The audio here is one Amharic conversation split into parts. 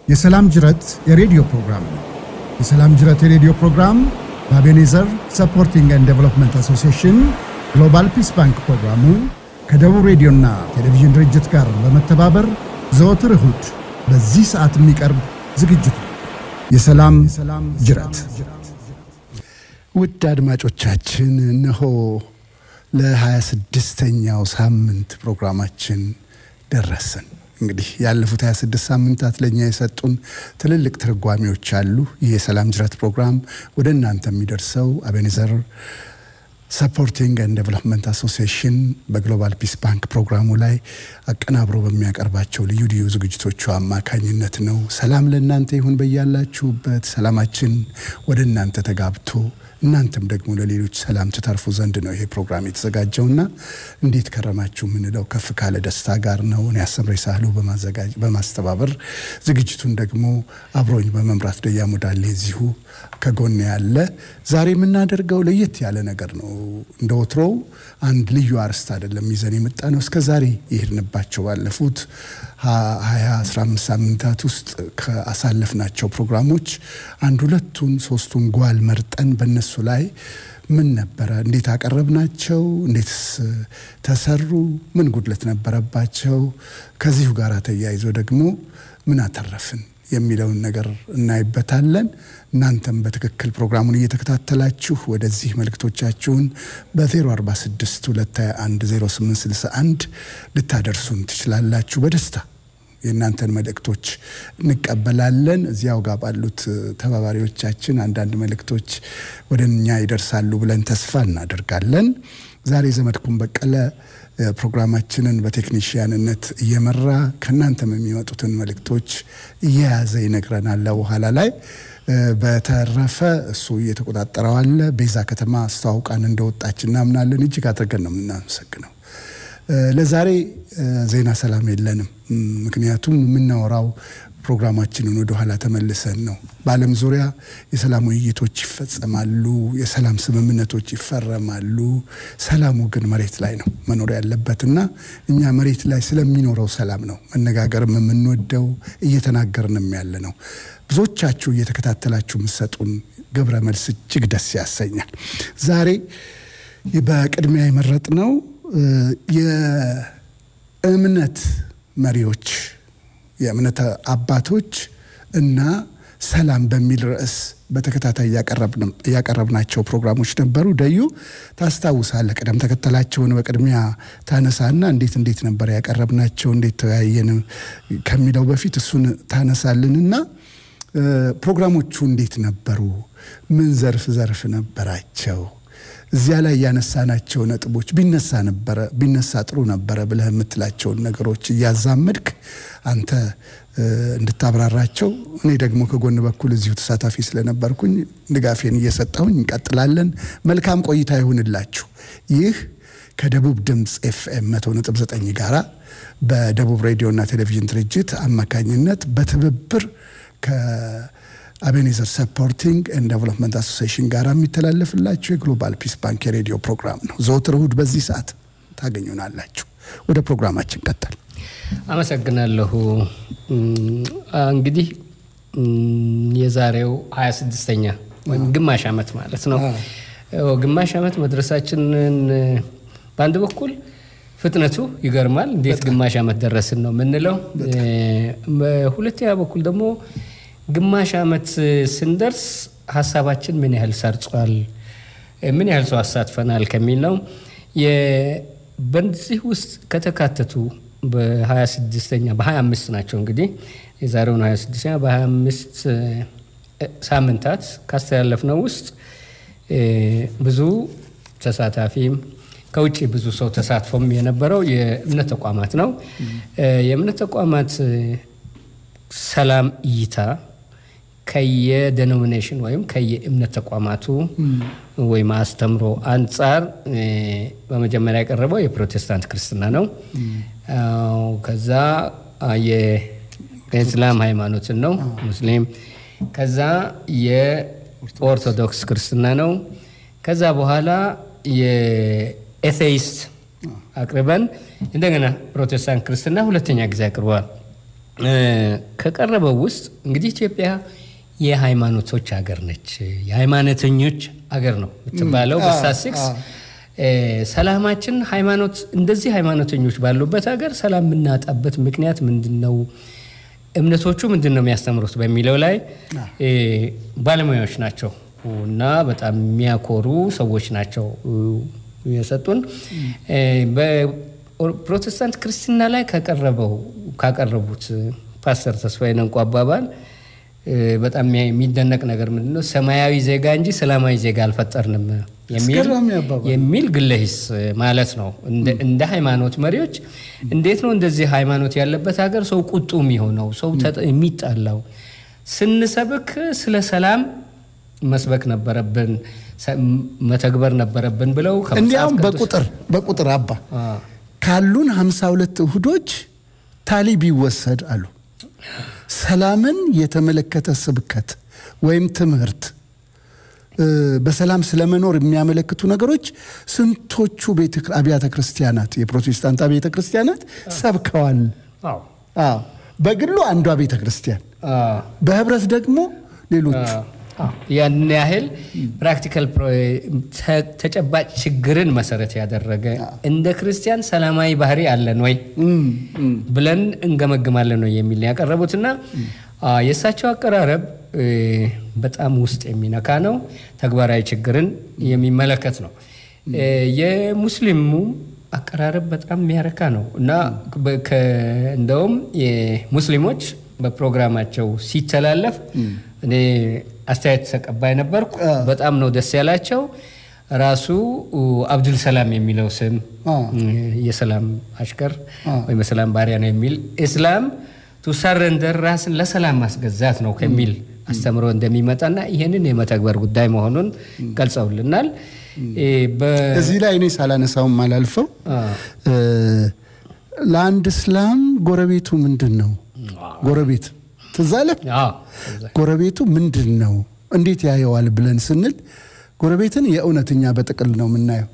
የሰላም ጅረት የሬዲዮ ፕሮግራም ነው። የሰላም ጅረት የሬዲዮ ፕሮግራም በአቤኔዘር ሰፖርቲንግ ኤንድ ዴቨሎፕመንት አሶሲዬሽን ግሎባል ፒስ ባንክ ፕሮግራሙ ከደቡብ ሬዲዮና ቴሌቪዥን ድርጅት ጋር በመተባበር ዘወትር እሁድ በዚህ ሰዓት የሚቀርብ ዝግጅት ነው። የሰላም ጅረት። ውድ አድማጮቻችን እነሆ ለ26ኛው ሳምንት ፕሮግራማችን ደረስን። እንግዲህ ያለፉት 26 ሳምንታት ለኛ የሰጡን ትልልቅ ትርጓሜዎች አሉ። ይህ የሰላም ጅረት ፕሮግራም ወደ እናንተ የሚደርሰው አቤኔዘር ሰፖርቲንግ ኤንድ ዴቨሎፕመንት አሶሲዬሽን በግሎባል ፒስ ባንክ ፕሮግራሙ ላይ አቀናብሮ በሚያቀርባቸው ልዩ ልዩ ዝግጅቶቹ አማካኝነት ነው። ሰላም ለእናንተ ይሁን በያላችሁበት። ሰላማችን ወደ እናንተ ተጋብቶ እናንተም ደግሞ ለሌሎች ሰላም ተተርፉ ዘንድ ነው ይሄ ፕሮግራም የተዘጋጀውና እንዴት ከረማችሁ ምንለው ከፍ ካለ ደስታ ጋር ነው። እኔ አሰምሬ ሳህሉ በማስተባበር ዝግጅቱን ደግሞ አብሮኝ በመምራት ደያሙዳሌ እዚሁ ከጎን ያለ ዛሬ የምናደርገው ለየት ያለ ነገር ነው። እንደወትሮው አንድ ልዩ አርስት አይደለም ይዘን የመጣነው። እስከ ዛሬ ይሄድንባቸው ባለፉት 15 ሳምንታት ውስጥ ከአሳለፍናቸው ፕሮግራሞች አንድ ሁለቱን ሶስቱን ጓል መርጠን በእነሱ ላይ ምን ነበር እንዴት አቀረብናቸው፣ እንዴትስ ተሰሩ፣ ምን ጉድለት ነበረባቸው፣ ከዚሁ ጋር ተያይዞ ደግሞ ምን አተረፍን የሚለውን ነገር እናይበታለን። እናንተም በትክክል ፕሮግራሙን እየተከታተላችሁ ወደዚህ መልእክቶቻችሁን በ04622100861 ልታደርሱን ትችላላችሁ። በደስታ የእናንተን መልእክቶች እንቀበላለን። እዚያው ጋር ባሉት ተባባሪዎቻችን አንዳንድ መልእክቶች ወደኛ ይደርሳሉ ብለን ተስፋ እናደርጋለን። ዛሬ ዘመድኩን በቀለ ፕሮግራማችንን በቴክኒሽያንነት እየመራ ከናንተም የሚመጡትን መልእክቶች እየያዘ ይነግረናል በኋላ ላይ። በተረፈ እሱ እየተቆጣጠረው አለ። ቤዛ ከተማ አስተዋውቃን እንደወጣችና ምናለን እጅግ አድርገን ነው የምናመሰግነው። ለዛሬ ዜና ሰላም የለንም። ምክንያቱም የምናወራው ፕሮግራማችንን ወደ ኋላ ተመልሰን ነው። በዓለም ዙሪያ የሰላም ውይይቶች ይፈጸማሉ፣ የሰላም ስምምነቶች ይፈረማሉ። ሰላሙ ግን መሬት ላይ ነው መኖር ያለበትና እኛ መሬት ላይ ስለሚኖረው ሰላም ነው መነጋገርም የምንወደው እየተናገርንም ያለ ነው። ብዙዎቻችሁ እየተከታተላችሁ ምሰጡን ግብረ መልስ እጅግ ደስ ያሰኛል። ዛሬ በቅድሚያ የመረጥነው የእምነት መሪዎች የእምነት አባቶች እና ሰላም በሚል ርዕስ በተከታታይ ያቀረብናቸው ፕሮግራሞች ነበሩ። ደዩ ታስታውሳለህ? ቀደም ተከተላቸውን በቅድሚያ ታነሳና እንዴት ነበር ያቀረብናቸው እንዴት ተያየን ከሚለው በፊት እሱን ታነሳልንና ፕሮግራሞቹ እንዴት ነበሩ? ምን ዘርፍ ነበራቸው? እዚያ ላይ ያነሳናቸው ነጥቦች ቢነሳ ጥሩ ነበር ብለህ የምትላቸውን ነገሮች ያዛመድክ አንተ እንድታብራራቸው እኔ ደግሞ ከጎን በኩል እዚሁ ተሳታፊ ስለነበርኩኝ ድጋፌን እየሰጠሁኝ እንቀጥላለን። መልካም ቆይታ ይሁንላችሁ። ይህ ከደቡብ ድምጽ FM 100.9 ጋራ በደቡብ ሬዲዮና ቴሌቪዥን ድርጅት አማካኝነት በትብብር ከአቤኔዘር ሰፖርቲንግ ኤንድ ዴቨሎፕመንት አሶሲዬሽን ጋር የሚተላለፍላችሁ የግሎባል ፒስ ባንክ የሬዲዮ ፕሮግራም ነው። ዘወትር እሁድ በዚህ ሰዓት ታገኙናላችሁ። ወደ ፕሮግራማችን ቀጥል። አመሰግናለሁ። እንግዲህ የዛሬው 26ኛ ወይም ግማሽ ዓመት ማለት ነው። ግማሽ ዓመት መድረሳችንን በአንድ በኩል ፍጥነቱ ይገርማል። እንዴት ግማሽ ዓመት ደረስን ነው ምንለው። በሁለተኛ በኩል ደግሞ ግማሽ ዓመት ስንደርስ ሐሳባችን ምን ያህል ሰርጿል፣ ምን ያህል ሰው አሳትፈናል ከሚል ነው። በዚህ ውስጥ ከተካተቱ በ26ኛ በ25 ናቸው እንግዲህ የዛሬውን 26ኛ በ25 ሳምንታት ካስተላለፍነው ውስጥ ብዙ ተሳታፊም ከውጪ ብዙ ሰው ተሳትፎም የነበረው የእምነት ተቋማት ነው። የእምነት ተቋማት ሰላም እይታ ከየዴኖሚኔሽን ወይም ከየእምነት ተቋማቱ ወይም አስተምሮ አንፃር በመጀመሪያ ያቀረበው የፕሮቴስታንት ክርስትና ነው። ከዛ የእስላም ሃይማኖትን ነው ሙስሊም። ከዛ የኦርቶዶክስ ክርስትና ነው። ከዛ በኋላ የኤቴይስት አቅርበን እንደገና ፕሮቴስታንት ክርስትና ሁለተኛ ጊዜ አቅርቧል። ከቀረበው ውስጥ እንግዲህ ኢትዮጵያ የሃይማኖቶች ሀገር ነች የሃይማኖተኞች ሀገር ነው የምትባለው በስታቲስቲክስ ሰላማችን ሃይማኖት እንደዚህ ሃይማኖተኞች ባሉበት ሀገር ሰላም ምናጣበት ምክንያት ምንድነው እምነቶቹ ምንድነው የሚያስተምሩት በሚለው ላይ ባለሙያዎች ናቸው እና በጣም የሚያኮሩ ሰዎች ናቸው የሰጡን በፕሮቴስታንት ክርስትና ላይ ካቀረቡት ፓስተር ተስፋዬ ነንቆ አባባል በጣም የሚደነቅ ነገር ምንድነው ሰማያዊ ዜጋ እንጂ ሰላማዊ ዜጋ አልፈጠርንም የሚል ግለሂስ ማለት ነው እንደ ሃይማኖት መሪዎች እንዴት ነው እንደዚህ ሃይማኖት ያለበት ሀገር ሰው ቁጡ የሚሆነው ሰው የሚጣላው ስንሰብክ ስለ ሰላም መስበክ ነበረብን መተግበር ነበረብን ብለው እንዲያውም በቁጥር አባ ካሉን 52 እሁዶች ታሊብ ይወሰድ አሉ ሰላምን የተመለከተ ስብከት ወይም ትምህርት በሰላም ስለመኖር የሚያመለክቱ ነገሮች ስንቶቹ አብያተ ክርስቲያናት የፕሮቴስታንት አብያተ ክርስቲያናት ሰብከዋል አዎ በግሉ አንዷ ቤተ ክርስቲያን በህብረት ደግሞ ሌሎች ያን ያህል ፕራክቲካል ተጨባጭ ችግርን መሰረት ያደረገ እንደ ክርስቲያን ሰላማዊ ባህሪ አለን ወይ ብለን እንገመግማለን ነው የሚል ያቀረቡትና የሳቸው አቀራረብ በጣም ውስጥ የሚነካ ነው ተግባራዊ ችግርን የሚመለከት ነው የሙስሊሙ አቀራረብ በጣም የሚያረካ ነው እና እንደውም የሙስሊሞች በፕሮግራማቸው ሲተላለፍ እኔ አስተያየት ተቀባይ ነበርኩ በጣም ነው ደስ ያላቸው ራሱ አብዱል ሰላም የሚለው ስም የሰላም አሽከር ወይ ሰላም ባሪያ ነው የሚል እስላም to surrender ራስን ለሰላም ማስገዛት ነው ከሚል አስተምሮ እንደሚመጣና ይሄንን የመተግበር ጉዳይ መሆኑን ገልጸውልናል እዚህ ላይ እኔ ሳላነሳው ማላልፈው ለአንድ እስላም ጎረቤቱ ምንድነው ጎረቤት ተዛለ ጎረቤቱ ምንድነው እንዴት ያየዋል ብለን ስንል ጎረቤትን የእውነተኛ በጥቅል ነው የምናየው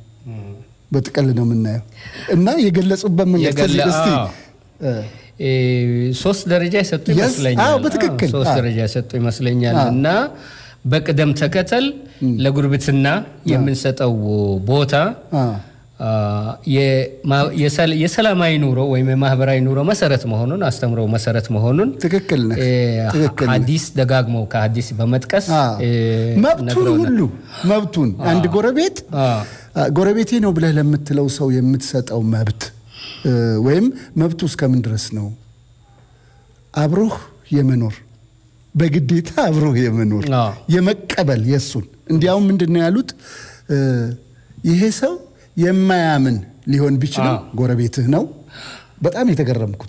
እና የገለጹበት መንገድ እስቲ ሶስት ደረጃ የሰጡ ይመስለኛል በትክክል ሶስት ደረጃ የሰጡ ይመስለኛልና በቅደም ተከተል ለጉርብትና የምንሰጠው ቦታ የሰላማዊ ኑሮ ወይም የማህበራዊ ኑሮ መሰረት መሆኑን አስተምረው መሰረት መሆኑን ትክክል ነው ሐዲስ ደጋግመው ከሐዲስ በመጥቀስ መብቱን አንድ ጎረቤቴ ነው ብለህ ለምትለው ሰው የምትሰጠው መብት ወይም መብቱ እስከምን ድረስ ነው አብሮህ የመኖር በግዴታ አብሮህ የመኖር የመቀበል የሱን እንዲያውም ምንድነው ያሉት ይሄ ሰው የማያምን ሊሆን ቢችል ጎረቤትህ ነው በጣም የተገረምኩት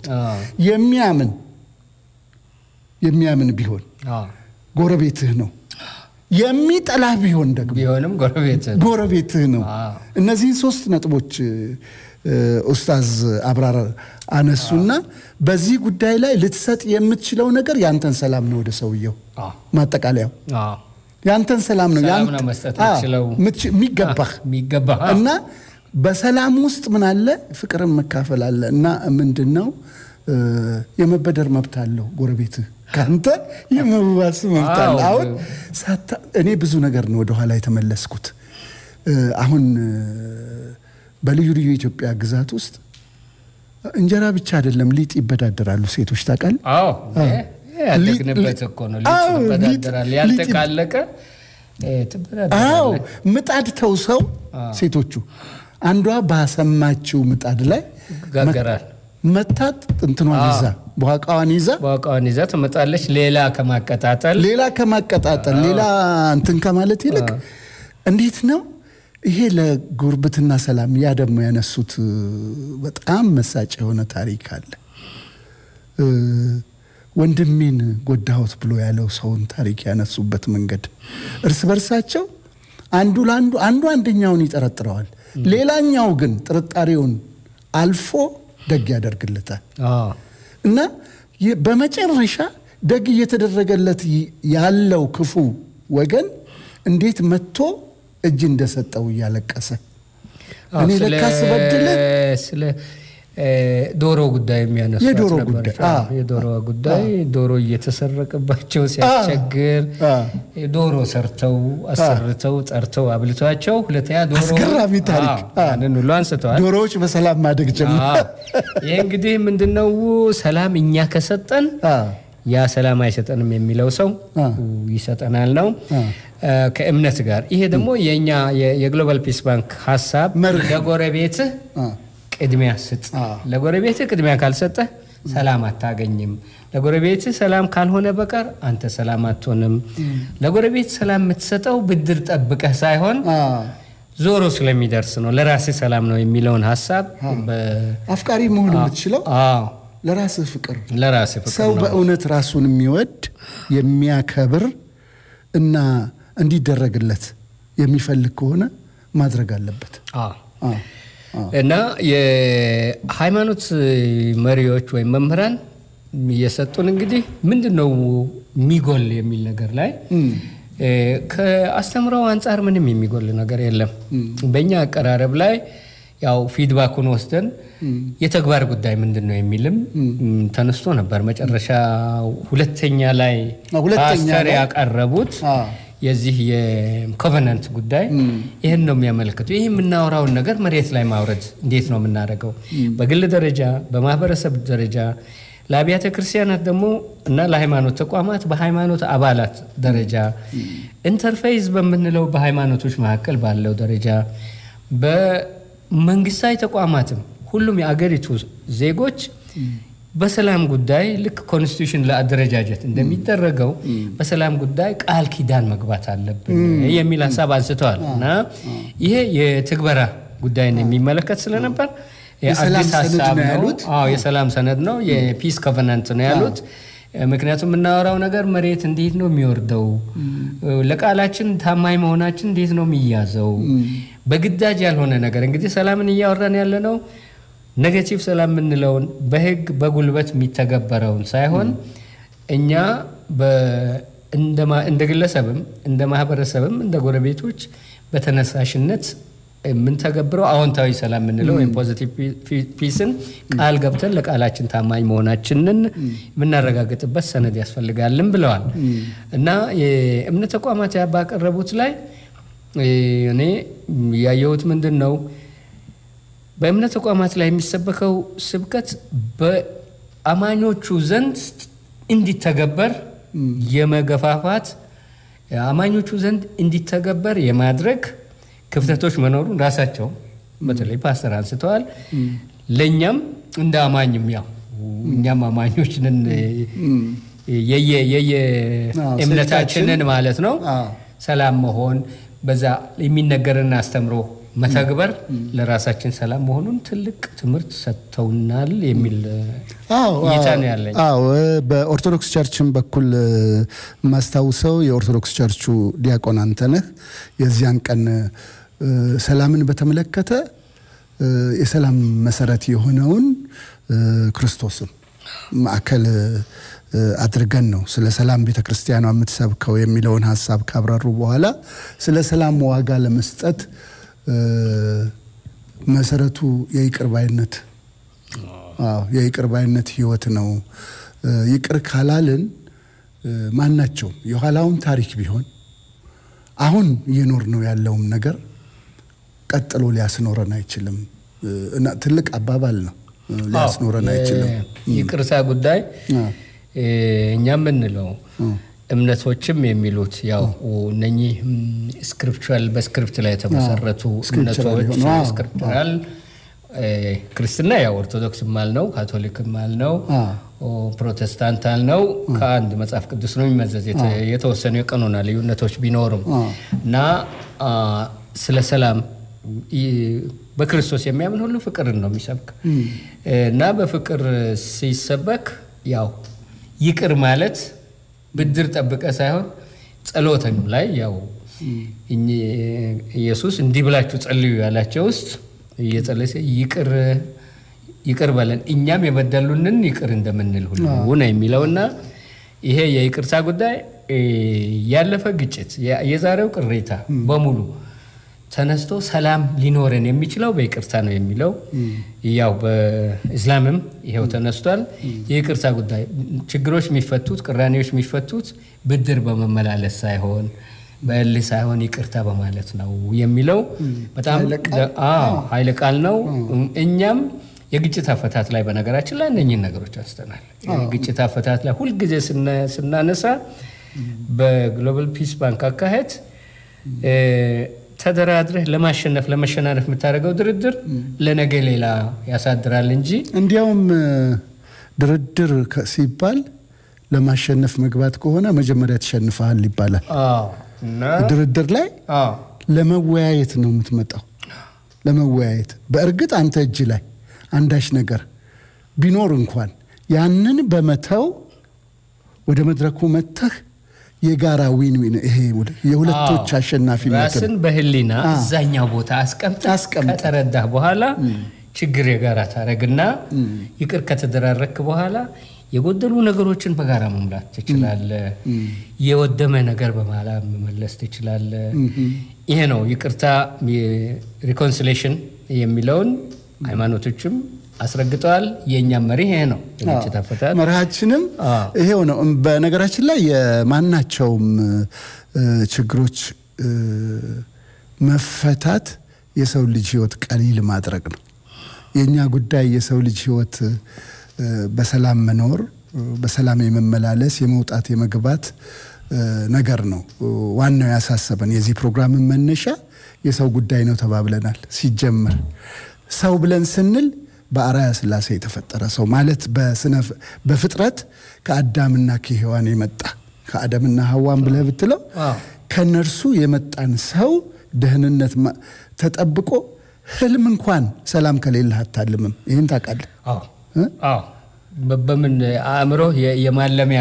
የሚያምን ቢሆን ጎረቤትህ ነው የሚጠላህ ቢሆን ደግሞ ቢሆንም ጎረቤትህ ነው እነዚህ ሶስት ነጥቦች ኡስታዝ አብራር አነሱና በዚህ ጉዳይ ላይ ልትሰጥ የምትችለው ነገር ያንተን ሰላም ነው ወደ ሰውየው ማጠቃለያው ያንተን ሰላም ነው መስጠት ይችላል የሚገባህ እና በሰላም ውስጥ ምን አለ ፍቅርን መካፈል አለ እና ምንድነው የመበደር መብት አለው ጎረቤትህ ካንተ የመዋስ መብት አለ አሁን እኔ ብዙ ነገር ነው ወደ ኋላ የተመለስኩት አሁን በልዩ ኢትዮጵያ ግዛት ውስጥ እንጀራ ብቻ አይደለም ሊጥ ይበዳደራሉ ሴቶች ታውቃለህ ያደግንበት እኮ ነው ሊጥበዳደራል ያልተቃለቀ ትበዳደራል ምጣድ ተውሰው ሴቶቹ አንዷ ባሰማችው ምጣድ ላይ ጋገራል መታት እንትኗን ይዛ ትመጣለች ሌላ ከማቀጣጠል ሌላ እንትን ከማለት ይልቅ እንዴት ነው ይሄ ለጉርብትና ሰላም ያደም ያነሱት በጣም መሳጭ የሆነ ታሪክ አለ ወንድሜን ጎዳሁት ብሎ ያለው ሰውን ታሪክ ያነሱበት መንገድ እርስ በርሳቸው አንደኛውን ይጠረጥረዋል ሌላኛው ግን ጥርጣሬውን አልፎ ደግ ያደርግለታል እና በመጨረሻ ደግ እየተደረገለት ያለው ክፉ ወገን እንዴት መጥቶ እጅ እንደሰጠው ያለቀሰ እኔ ለካስ በድለ ዶሮ ጉዳይ የሚያነሱት ነበር የዶሮ ጉዳይ ዶሮ እየተሰረቀባቸው ሲያስቸግር ዶሮ ሰርተው አሰርተው ጠርተው አብልቷቸው ሁለተኛ ዶሮ አስገራሚ ታሪክ አንኑ አንስተዋል ዶሮዎች በሰላም ማደግ ጀመሩ ይሄ እንግዲህ ምንድነው ሰላም እኛ ከሰጠን ያ ሰላም አይሰጠንም የሚለው ሰው ይሰጠናል ነው ከእምነት ጋር ይሄ ደግሞ የኛ የግሎባል ፒስ ባንክ ሐሳብ ለጎረቤት ቅድሚያ ስጥ ለጎረቤት ቅድሚያ ካልሰጠ ሰላም አታገኝም ለጎረቤት ሰላም ካልሆነ በቀር አንተ ሰላም አትሆንም ለጎረቤት ሰላም የምትሰጠው ብድር ጠብቀህ ሳይሆን ዞሮ ስለሚደርስ ነው ለራስ ሰላም ነው የሚለውን ሐሳብ አፍቃሪ መሆን የምትችለው ለራስ ፍቅር ሰው በእውነት ራሱን የሚወድ የሚያከብር እና እንዲደረግለት የሚፈልግ ከሆነ ማድረግ አለበት እና የሃይማኖት መሪዎች ወይ መምህራን እየሰጡን እንግዲህ ምንድነው ሚጎል የሚል ነገር ላይ ከአስተምረው አንፃር ምንም የሚጎል ነገር የለም በእኛ አቀራረብ ላይ ያው ፊድባኩን ወስደን የተግባር ጉዳይ ምንድነው የሚልም ተነስቶ ነበር መጨረሻ ሁለተኛ ላይ ፓስተር ያቀረቡት የዚህ የኮቨናንት ጉዳይ ይሄን ነው የሚያመለክተው ይሄ የምናወራው ነገር መሬት ላይ ማውረድ እንዴት ነው የምናደርገው በግል ደረጃ በማህበረሰብ ደረጃ ለአብያተ ክርስቲያናት ደግሞ እና ለሃይማኖት ተቋማት በሃይማኖት አባላት ደረጃ ኢንተርፌስ በመንለው በሃይማኖቶች መካከል ባለው ደረጃ በመንግስታዊ ተቋማትም ሁሉም የአገሪቱ ዜጎች በሰላም ጉዳይ ልክ ኮንስቲቱሽን ለአደረጃጀት እንደሚደረገው በሰላም ጉዳይ ቃል ኪዳን መግባት አለብን የሚል ሐሳብ አንስተዋል እና ይሄ የትግበራ ጉዳይን የሚመለከት ስለነበር የሰላም ሰነድ ነው ያሉት የሰላም ሰነድ ነው የፒስ ኮቨናንት ነው ያሉት ምክንያቱም እናወራው ነገር መሬት እንዴት ነው የሚወርደው ለቃላችን ታማኝ መሆናችን እንዴት ነው የሚያዘው በግዳጅ ያልሆነ ነገር እንግዲህ ሰላምን ያወራን ያለ ነው ኔጌቲቭ ሰላም ምንለው በህግ በጉልበት የሚተገበረው ሳይሆን እኛ እንደ ግለሰብም እንደ ማህበረሰብም እንደ ጎረቤቶች በተነሳሽነት ምን ተገብረው አዎንታዊ ሰላም ምንለው ወይ ፖዚቲቭ ፒስን ቃል ገብተን ለቃላችን ታማኝ መሆናችንን ምናረጋግጥበት ሰነድ ያስፈልጋልን ብለዋል እና የእምነት ተቋማት ያባቀረቡት ላይ እኔ ያየሁት ምንድነው በእምነት ተቋማት ላይ የሚሰበከው ስብከት በአማኞቹ ዘንድ እንዲተገበር የመገፋፋት አማኞቹ ዘንድ እንዲተገበር የማድረግ ክፍተቶች መኖሩን ራሳቸው በተለይ ፓስተር አንስተዋል ለኛም እንደ አማኝም ያው እኛም አማኞች ነን እምነታችንን ማለት ነው ሰላም መሆን በዛ የሚነገርና አስተምሮ መተግበር ለራሳችን ሰላም መሆኑን ትልቅ ትምህርት ሰጥተውናል የሚል ይታን ያለኝ በኦርቶዶክስ ቸርችም በኩል ማስተዋውሰው የኦርቶዶክስ ቸርቹ ዲያቆን አንተነህ የዚያን ቀን ሰላምን በተመለከተ የሰላም መሰረት የሆነውን ክርስቶስን ማዕከል አድርገን ነው ስለ ሰላም ቤተክርስቲያኗ የምትሰብከው የሚለውን ሐሳብ ካብራሩ በኋላ ስለ ሰላም ዋጋ ለመስጠት መሰረቱ የይቅርባይነት የይቅርባይነት ህይወት ነው ይቅር ካላልን ማናቸው የኋላውን ታሪክ ቢሆን አሁን እየኖር ነው ያለውም ነገር ቀጥሎ ሊያስኖረን አይችልም እና ትልቅ አባባል ነው ሊያስኖረን አይችልም ይቅርታ ጉዳይ እኛም ምንለው እምነቶችም የሚሉት ያው እነኚህ ስክሪፕቹራል በስክሪፕት ላይ ተመሰረቱ እምነቶች ስክሪፕቹራል ክርስትና ያው ኦርቶዶክስ ማልነው ካቶሊክ ማልነው ፕሮቴስታንት አልነው ከአንድ መጽሐፍ ቅዱስ ነው የሚመዘዝ የተወሰኑ የቀኖና ልዩነቶች ቢኖርም እና ስለ ሰላም በክርስቶስ የሚያምን ሁሉ ፍቅርን ነው የሚሰብክ እና በፍቅር ሲሰበክ ያው ይቅር ማለት ብድር ጠብቀ ሳይሆን ጸሎተን ላይ ያው ኢየሱስ እንዲብላችሁ ጸልዩ ያላቸው ውስጥ እየጸለየ ይቅር በለን እኛም የበደሉንን ይቅር እንደምንል ሁሉ ነው የሚለውና ይሄ የይቅርታ ጉዳይ ያለፈ ግጭት የዛሬው ቅሬታ በሙሉ ተነስቶ ሰላም ሊኖርን የሚችለው በይቅርታ ነው የሚለው ያው በእስላምም ይሄው ተነስቷል የይቅርታ ጉዳይ ችግሮች የሚፈቱት ቅራኔዎች የሚፈቱት ብድር በመመላለስ ሳይሆን በእልህ ሳይሆን ይቅርታ በማለት ነው የሚለው በጣም ኃይለ ቃል ነው እኛም የግጭት አፈታት ላይ በነገራችን ላይ እነኚህን ነገሮች አስተናል የግጭት አፈታት ላይ ሁሉ ጊዜ ስናነሳ በግሎባል ፒስ ባንክ አካሄድ ተደራድረህ ለመሸናነፍ የምታደርገው ድርድር ለነገ ሌላ ያሳድራል እንጂ እንዲያውም ድርድር ሲባል ለማሸነፍ መግባት ከሆነ መጀመሪያ ተሸንፈሃል ይባላል እና ድርድር ላይ ለመወያየት ነው የምትመጣው ለመወያየት በእርግጥ አንተ እጅ ላይ አንዳች ነገር ቢኖር እንኳን ያንን በመተው ወደ መድረኩ መተህ የጋራ ዊን ይሄ የሁለቶች አሸናፊነት ራስን በህሊና እዛኛው ቦታ አስቀምጠህ ከተረዳህ በኋላ ችግር የጋራ ታረግና ይቅር ከተደራረክ በኋላ የጎደሉ ነገሮችን በጋራ መምላት ትችላለህ የወደመ ነገር በማላ መመለስ ትችላለህ ይሄ ነው ይቅርታ ሪኮንሲሌሽን የሚለውን ሃይማኖቶችም አስረግጠዋል የኛ መሪ ይሄ ነው የግጭት አፈታት መርሃችንም ይሄው ነው በነገራችን ላይ የማናቸውም ችግሮች መፈታት የሰው ልጅ ህይወት ቀሊል ማድረግ ነው የኛ ጉዳይ የሰው ልጅ ህይወት በሰላም መኖር በሰላም የመመላለስ የመውጣት የመግባት ነገር ነው ዋናው ያሳሰበን የዚህ ፕሮግራም መነሻ የሰው ጉዳይ ነው ተባብለናል ሲጀመር ሰው ብለን ስንል በአርአያ ሥላሴ የተፈጠረ ሰው ማለት በፍጥረት ከአዳምና ከሔዋን የመጣ ከአዳምና ሐዋን ብለህ ብትለው ከነርሱ የመጣን ሰው ደህንነት ተጠብቆ ህልም እንኳን ሰላም ከሌለ አታልምም ይሄን ታውቃለህ በምን አእምሮ የማለሚያ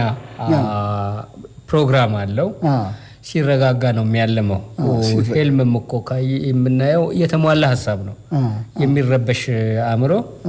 ፕሮግራም አለው ሲረጋጋ ነው የሚያለመው ህልም መቆካይ የምናየው የተሟላ ሐሳብ ነው የሚረበሽ አእምሮ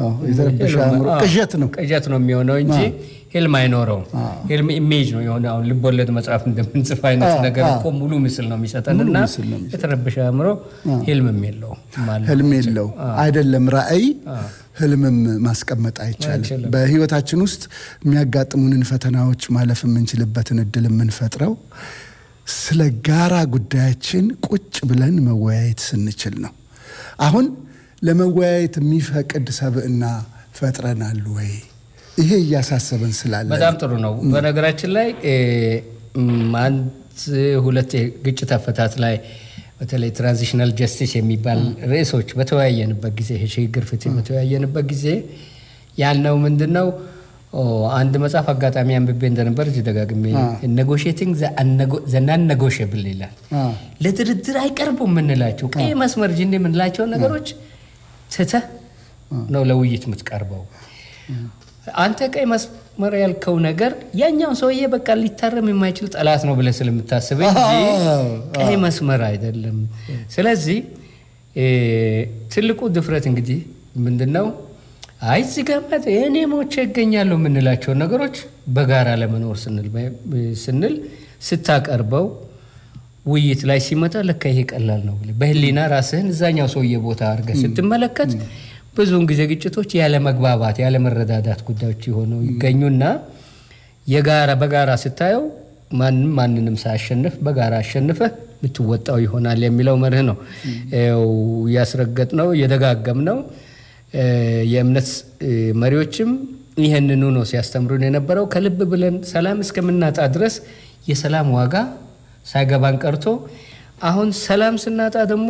ቅዠት ነው የሚሆነው እንጂ ህልም አይኖረው ህልም ኢሜጅ ነው የሆነ አሁን ልቦለድ መጽሐፍ እንደምንጽፍ አይነት ነገር እኮ ሙሉ ምስል ነው የሚሰጠንና የተረበሸ አእምሮ ህልም የለው ማለት ህልም የለው አይደለም ራእይ ህልምም ማስቀመጥ አይቻልም በህይወታችን ውስጥ የሚያጋጥሙንን ፈተናዎች ማለፍ የምንችልበትን እድል የምንፈጥረው ስለ ጋራ ጉዳያችን ቁጭ ብለን መወያየት ስንችል ነው አሁን ለመወያየት የሚፈቅድ ሰብዕና ፈጥረናል ወይ ይሄ ያሳሰበን ስላለ በጣም ጥሩ ነው በነገራችን ላይ አንድ ሁለት ግጭት አፈታት ላይ በተለይ ትራንዚሽናል ጀስቲስ የሚባል ርዕሶች በተወያየንበት ጊዜ የሽግግር ፍትህ በተወያየንበት ጊዜ ያልነው ምንድነው አንድ መጽሐፍ አጋጣሚ አንብቤ እንደነበር እዚህ ደጋግሜ negotiating the non-negotiable ይላል ለድርድር አይቀርቡም ምንላቸው ቀይ መስመር ጅንዴ ምንላቸው ነገሮች ተተ ነው ለውይይት የምትቀርበው አንተ ቀይ መስመር ያልከው ነገር ያኛው ሰውዬ በቃ ሊታረም የማይችል ጠላት ነው ብለ ስለምታስብ እንጂ ቀይ መስመር አይደለም ስለዚህ ትልቁ ድፍረት እንግዲህ ምንድነው አይዝጋመት እኔ ሞቼ ይገኛለሁ ምንላቸው ነገሮች በጋራ ለመኖር ስንል ስታቀርበው ውይይት ላይ ሲመጣ ለካ ይሄ ቀላል ነው ብለ በህሊና ራስህን እዛኛው ሰውዬ ቦታ አድርገህ ስትመለከት ብዙውን ጊዜ ግጭቶች ያለ መግባባት ያለ መረዳዳት ጉዳዮች ሆነው ይገኙና የጋራ በጋራ ስታየው ማንንም ሳያሸንፍ በጋራ አሸንፈህ ምትወጣው ይሆናል የሚለው መርህ ነው ያስረገጥነው የደጋገምነው የእምነት መሪዎችም ይሄንኑ ነው ሲያስተምሩን የነበረው ከልብ ብለን ሰላም እስከምናጣ ድረስ የሰላም ዋጋ ሳይገባን ቀርቶ አሁን ሰላም ስናጣ ደግሞ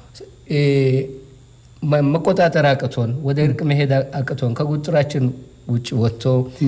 መቆጣጠር አቅቶን ወደ እርቅ መሄድ አቅቶን ከቁጥራችን ውጭ ወጥቶ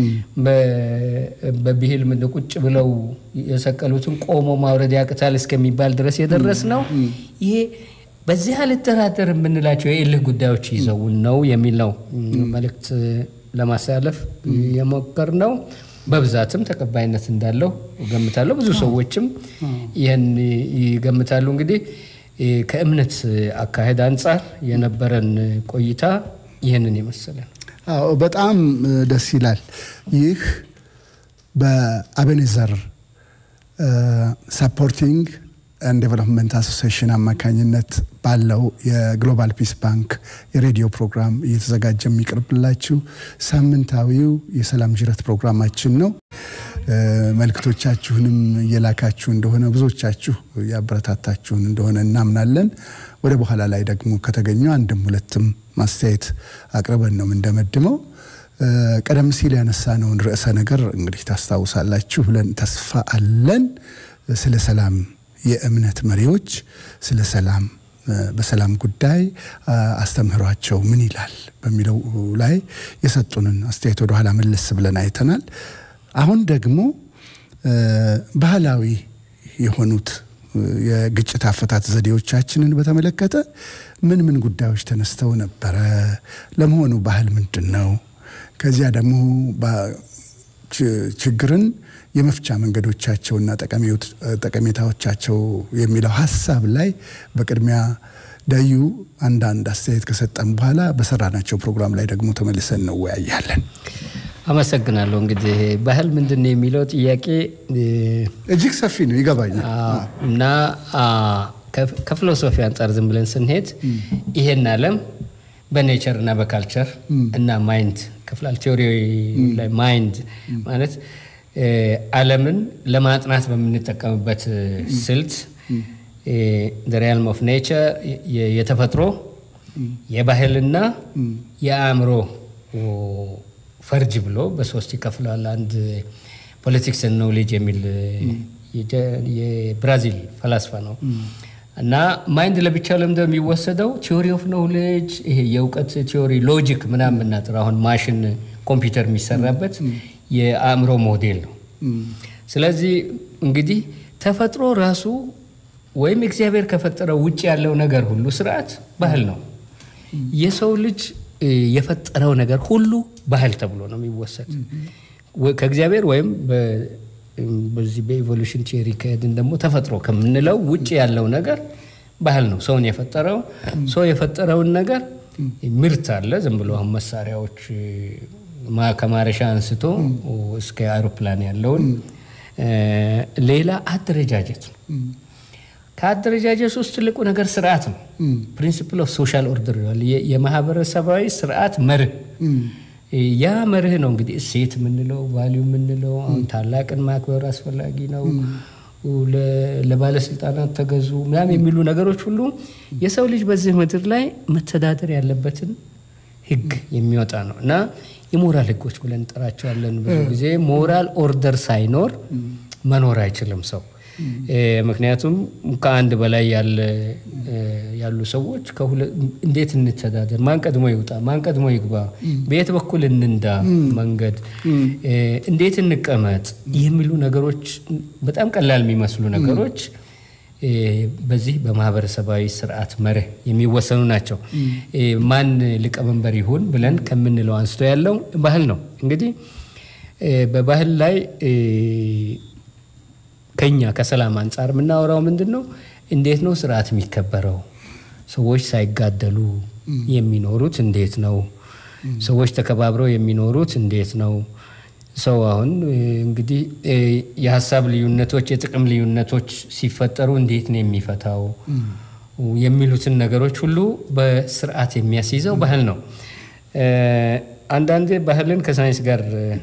በብሂል ምን ቁጭ ብለው የሰቀሉትን ቆሞ ማውረድ ያቅታል እስከሚባል ድረስ የደረስነው ይሄ በዚህ አልተራደር ምንላቸው የእልህ ጉዳዮች ይዘውን ነው የሚለው መልእክት ለማሳለፍ የሞከርነው በብዛትም ተቀባይነት እንዳለው ገምታለሁ ብዙ ሰዎችም ይሄን ይገምታሉ እንግዲህ ከእምነት አካሄድ አንፃር የነበረን ቆይታ ይሄንን ይመስላል በጣም ደስ ይላል ይህ በአቤኔዘር supporting and Development Association አማካኝነት ባለው የግሎባል ፒስ ባንክ የሬዲዮ ፕሮግራም እየተዘጋጀ የሚቀርብላችሁ ሳምንታዊው የሰላም ጅረት ፕሮግራማችን ነው። መልክቶቻችሁንም እየላካችሁ እንደሆነ ብዙዎቻችሁ ያበረታታችሁን እንደሆነ እናምናለን። ወደ በኋላ ላይ ደግሞ ከተገኙ አንድም ሁለትም ማስተያየት አቅርበን ነው እንደመድመው። ቀደም ሲል ያነሳነውን ርዕሰ ነገር እንግዲህ ታስታውሳላችሁ ብለን ተስፋ አለን። ስለ ሰላም የእምነት መሪዎች ስለ ሰላም በሰላም ጉዳይ አስተምህሯቸው ምን ይላል በሚለው ላይ የሰጡንን አስተያየት ወደ ኋላ መለስ ብለን አይተናል። አሁን ደግሞ ባህላዊ የሆኑት የግጭት አፈታት ዘዴዎቻችንን በተመለከተ ምን ጉዳዮች ተነስተው ነበር? ለመሆኑ ባህል ምንድነው? ከዚያ ደግሞ ችግርን የመፍቻ መንገዶቻቸውና ጠቀሜታዎቻቸው የሚለው ሐሳብ ላይ በቅድሚያ ዳዩ አንዳንድ አስተያየት ከሰጠን በኋላ በሰራናቸው ፕሮግራም ላይ ደግሞ ተመልሰን ነው ወያያለን። አመሰግናለሁ። እንግዲህ ባህል ምንድነው የሚለው ጥያቄ እጅግ ሰፊ ነው ይገባኛል። እና ከፊሎሶፊ አንፃር ዝም ብለን ስንሄድ ይሄን ዓለም በኔቸር እና በካልቸር እና ማይንድ ከፍላል ቲዮሪ ላይ ማይንድ ማለት ዓለምን ለማጥናት በምንጠቀምበት ስልት the realm of nature የተፈጥሮ የባህልና የአእምሮ ፈርጅ ብሎ በሶስት ይከፍላል። አንድ ፖለቲክስ and knowledge የሚል የብራዚል ፈላስፋ ነው። እና ማይንድ ለብቻው ለምንድነው የሚወሰደው? ቲዮሪ ኦፍ ኖሌጅ ይሄ የእውቀት ቲዮሪ ሎጂክ ምናምን እናጥራ አሁን ማሽን ኮምፒውተር የሚሰራበት የአእምሮ ሞዴል ነው። ስለዚህ እንግዲህ ተፈጥሮ ራሱ ወይም እግዚአብሔር ከፈጠረው ውጪ ያለው ነገር ሁሉ ስርዓት ባህል ነው። የሰው ልጅ የፈጠረው ነገር ሁሉ ባህል ተብሎ ነው የሚወሰድ ከእግዚአብሔር ወይም በዚህ በኢቮሉሽን ቲዮሪ ከሄድን ደግሞ ተፈጥሮ ከምንለው ውጪ ያለው ነገር ባህል ነው። ሰውን የፈጠረው ሰው የፈጠረውን ነገር ምርት አለ። ዝም ብሎ መሳሪያዎች ከማረሻ አንስቶ እስከ አውሮፕላን ያለውን ሌላ አደረጃጀት ነው። ከአደረጃጀት ውስጥ ትልቁ ነገር ስርዓት ነው። ፕሪንሲፕል ኦፍ ሶሻል ኦርደር የማህበረሰባዊ ስርዓት መርህ ያ መርህ ነው። እንግዲህ እሴት ምንለው ቫልዩ ምንለው ታላቅን ማክበር አስፈላጊ ነው። ለባለስልጣናት ተገዙ ምናምን የሚሉ ነገሮች ሁሉ የሰው ልጅ በዚህ ምድር ላይ መተዳደር ያለበትን ህግ የሚወጣ ነው እና የሞራል ህጎች ብለን እንጠራቸዋለን። ብዙ ጊዜ ሞራል ኦርደር ሳይኖር መኖር አይችልም ሰው። ምክንያቱም ከአንድ በላይ ያሉ ሰዎች እንዴት እንተዳደር፣ ማን ቀድሞ ይውጣ፣ ማን ቀድሞ ይግባ፣ በየት በኩል እንንዳ መንገድ፣ እንዴት እንቀመጥ የሚሉ ነገሮች በጣም ቀላል የሚመስሉ ነገሮች በዚህ በማህበረሰባዊ ስርዓት መርህ የሚወሰኑ ናቸው። ማን ሊቀመንበር ይሁን ብለን ከምንለው አንስቶ ያለው ባህል ነው። እንግዲህ በባህል ላይ ከኛ ከሰላም አንፃር ምናወራው ምንድነው? እንዴት ነው ስርዓት የሚከበረው? ሰዎች ሳይጋደሉ የሚኖሩት እንዴት ነው? ሰዎች ተከባብረው የሚኖሩት እንዴት ነው? ሰው አሁን እንግዲህ የሐሳብ ልዩነቶች የጥቅም ልዩነቶች ሲፈጠሩ እንዴት ነው የሚፈታው የሚሉትን ነገሮች ሁሉ በስርዓት የሚያስይዘው ባህል ነው። አንዳንዴ ባህልን ከሳይንስ ጋር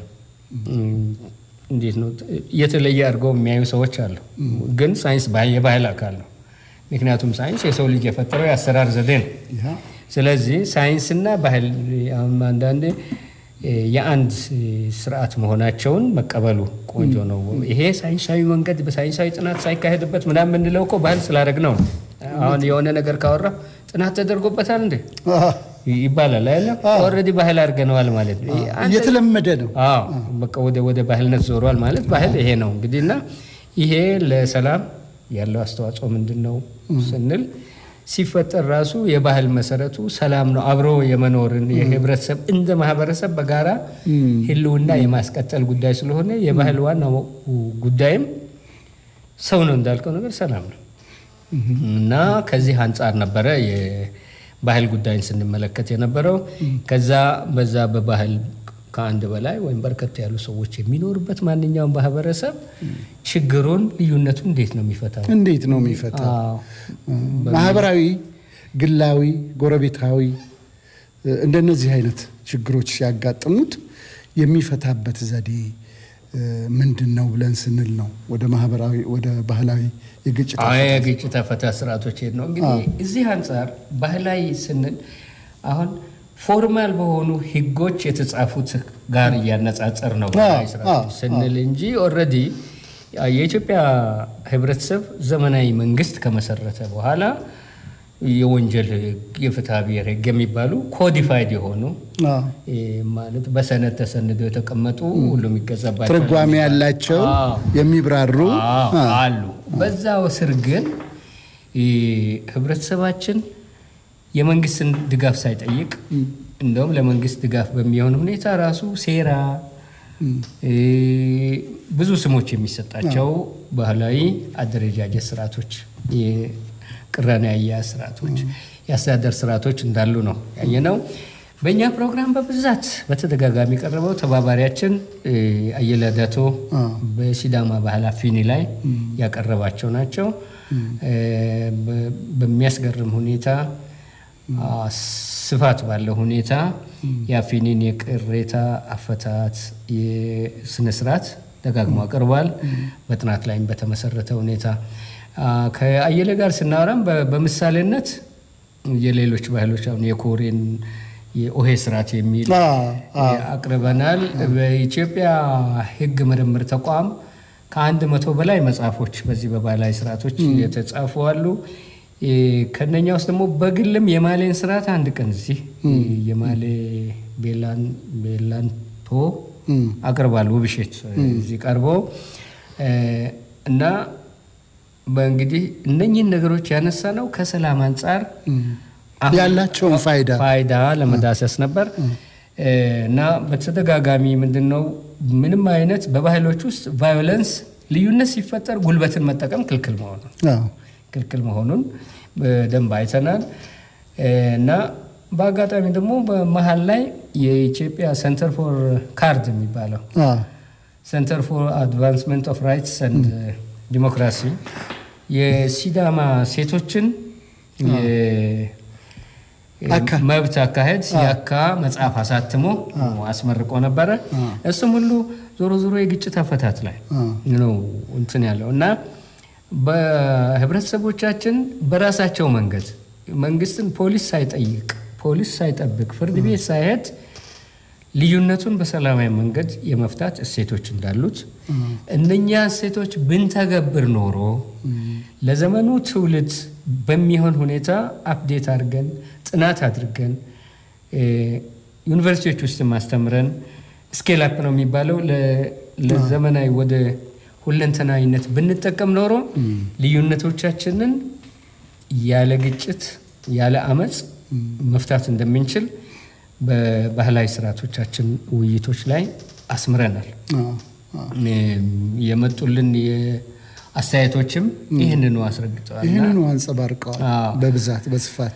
እንዴት ነው የተለየ አድርገው የሚያዩ ሰዎች አሉ። ግን ሳይንስ የባህል አካል ነው። ምክንያቱም ሳይንስ የሰው ልጅ የፈጠረው የአሰራር ዘዴ ነው። ስለዚህ ሳይንስና ባህል አንዳንዴ የአንድ ስርዓት መሆናቸውን መቀበሉ ቆንጆ ነው። ይሄ ሳይንሳዊ መንገድ በሳይንሳዊ ጥናት ሳይካሄድበት ምናምን እንለው እኮ ባህል ስላደረግ ነው። አሁን የሆነ ነገር ካወራ ጥናት ተደርጎበታል እንዴ ይባላል አይደል? ኦሬዲ ባህል አድርገነዋል ማለት ነው። የተለመደ ነው። በቃ ወደ ባህልነት ዞሯል ማለት ባህል ይሄ ነው እንግዲህና ይሄ ለሰላም ያለው አስተዋጽኦ ምንድነው ስንል ሲፈጠር ራሱ የባህል መሰረቱ ሰላም ነው። አብሮ የመኖርን የህብረተሰብ እንደ ማህበረሰብ በጋራ ህልውና የማስቀጠል ጉዳይ ስለሆነ የባህል ዋናው ጉዳይም ሰው ነው እንዳልከው ነገር ሰላም ነው እና ከዚህ አንፃር ነበረ የባህል ጉዳይን ስንመለከት የነበረው። ከዛ በዛ በባህል ከአንድ በላይ ወይም በርከት ያሉ ሰዎች የሚኖርበት ማንኛውም ማህበረሰብ ችግሩን ልዩነቱን እንዴት ነው የሚፈታው ማህበራዊ ግላዊ ጎረቤታዊ እንደነዚህ አይነት ችግሮች ሲያጋጥሙት የሚፈታበት ዘዴ ምንድነው ብለን ስንል ነው ወደ ማህበራዊ ወደ ባህላዊ የግጭት አፈታት ስርዓቶች ነው እንግዲህ እዚህ አንፃር ባህላዊ ስንል አሁን ፎርማል በሆኑ ህጎች የተጻፉት ጋር ያነጻጸር ነው ባህላዊ ስርዓቶች ስንል እንጂ ኦሬዲ የኢትዮጵያ ህብረተሰብ ዘመናዊ መንግስት ከመሰረተ በኋላ የወንጀል የፍትሐ ብሔር ህግ የሚባሉ ኮዲፋይድ የሆኑ ማለት በሰነድ ተሰንደው የተቀመጡ ሁሉም ይገዛባቸው ትርጓሜ ያላቸው የሚብራሩ አሉ በዛው ስር ግን ህብረተሰባችን የመንግስትን ድጋፍ ሳይጠይቅ እንደውም ለመንግስት ድጋፍ በሚሆን ሁኔታ ራሱ ሴራ ብዙ ስሞች የሚሰጣቸው ባህላዊ አደረጃጀት ስርዓቶች የቅራኔ አያያዝ ስርዓቶች የአስተዳደር ስርዓቶች እንዳሉ ነው ያየነው በእኛ ፕሮግራም በብዛት በተደጋጋሚ ቀርበው ተባባሪያችን አየለ ዳቶ በሲዳማ ባህል አፊኒ ላይ ያቀረባቸው ናቸው በሚያስገርም ሁኔታ ስፋት ባለው ሁኔታ ያፊኒን የቅሬታ አፈታት የስነ ስርዓት ደጋግሞ አቀርቧል በጥናት ላይም በተመሰረተ ሁኔታ ከአየለ ጋር ስናወራም በምሳሌነት የሌሎች ባህሎች አሁን የኮሬን የኦሄ ስርዓት የሚል አቅርበናል በኢትዮጵያ ህግ ምርምር ተቋም ከ100 በላይ መጽሐፎች በዚህ በባህላዊ ስርዓቶች የተጻፉ አሉ ከነኛ ውስጥ ደግሞ በግልም የማሌን ስርዓት አንድ ቀን እዚህ የማሌ ቤላንቶ አቅርባሉ ውብሸት እዚህ ቀርቦ እና በእንግዲህ እነኚህን ነገሮች ያነሳ ነው ከሰላም አንፃር ያላቸውን ፋይዳ ለመዳሰስ ነበር እና በተደጋጋሚ ምንድነው ምንም አይነት በባህሎች ውስጥ ቫዮለንስ ልዩነት ሲፈጠር ጉልበትን መጠቀም ክልክል መሆኑን በደንብ አይተናል እና በአጋጣሚ ደግሞ በመሃል ላይ የኢትዮጵያ ሴንተር ፎር ካርድ የሚባለው ሴንተር ፎር አድቫንስመንት ኦፍ ራይትስ ኤንድ ዲሞክራሲ የሲዳማ ሴቶችን መብት አካሄድ ያካ መጽሐፍ አሳትሞ አስመርቆ ነበር እሱም ሁሉ ዞሮ የግጭት አፈታት ላይ ነው እንትን ያለው እና በህብረተሰቦቻችን በራሳቸው መንገድ መንግስትን ፖሊስ ሳይጠብቅ ፍርድ ቤት ሳይሄድ ልዩነቱን በሰላማዊ መንገድ የመፍታት እሴቶች እንዳሉት እነኛ እሴቶች ብንተገብር ኖሮ ለዘመኑ ትውልድ በሚሆን ሁኔታ አፕዴት አድርገን ጥናት አድርገን ዩኒቨርሲቲዎች ውስጥ ማስተምረን ስኬል አፕ ነው የሚባለው ለዘመናዊ ወደ ሁለንተናዊነት ብንጠቀም ኖሮ ልዩነቶቻችንን ያለ ግጭት ያለ አመጽ መፍታት እንደምንችል በባህላዊ ስርዓቶቻችን ውይይቶች ላይ አስምረናል የመጡልን አስተያየቶችም ይሄንን ነው አስረግጠዋል ይሄንን ነው አንጸባርቀዋል በብዛት በስፋት